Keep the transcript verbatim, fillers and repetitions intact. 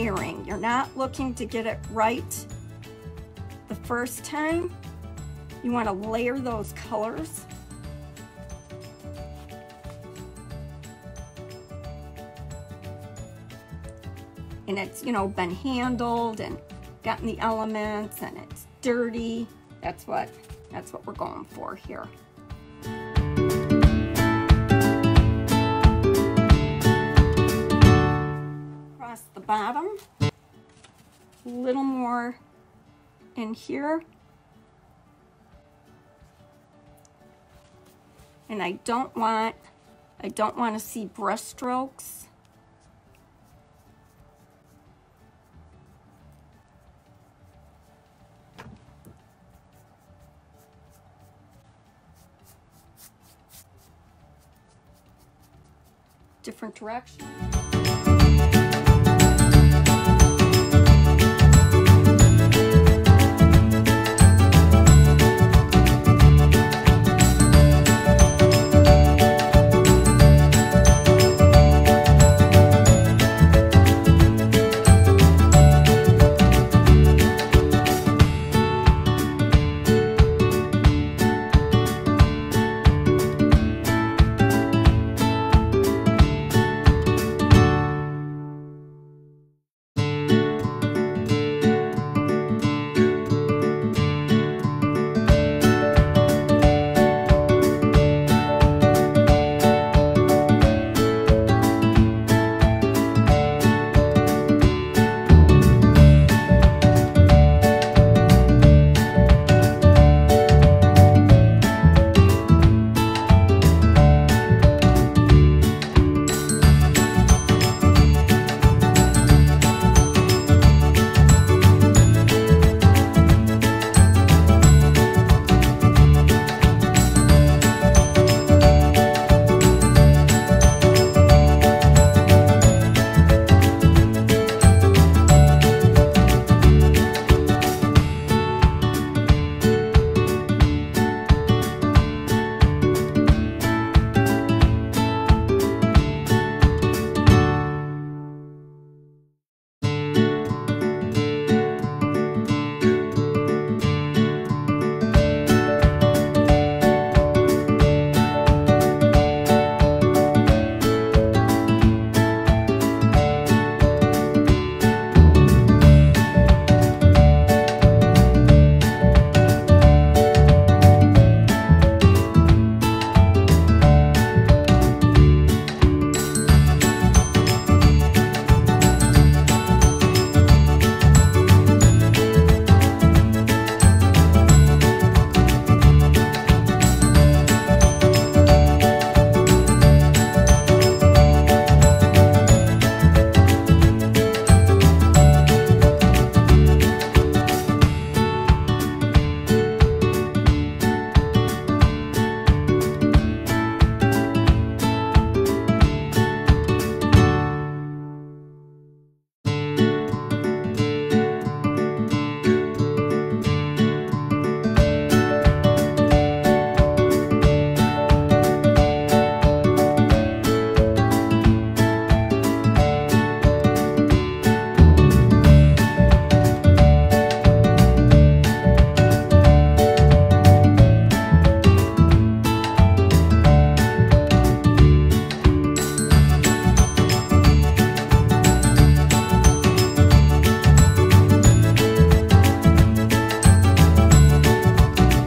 layering. You're not looking to get it right the first time. You want to layer those colors. And it's, you know, been handled and gotten the elements and it's dirty. That's what, that's what we're going for here. Across the bottom, a little more in here. And I don't want, I don't want to see brush strokes. Different direction.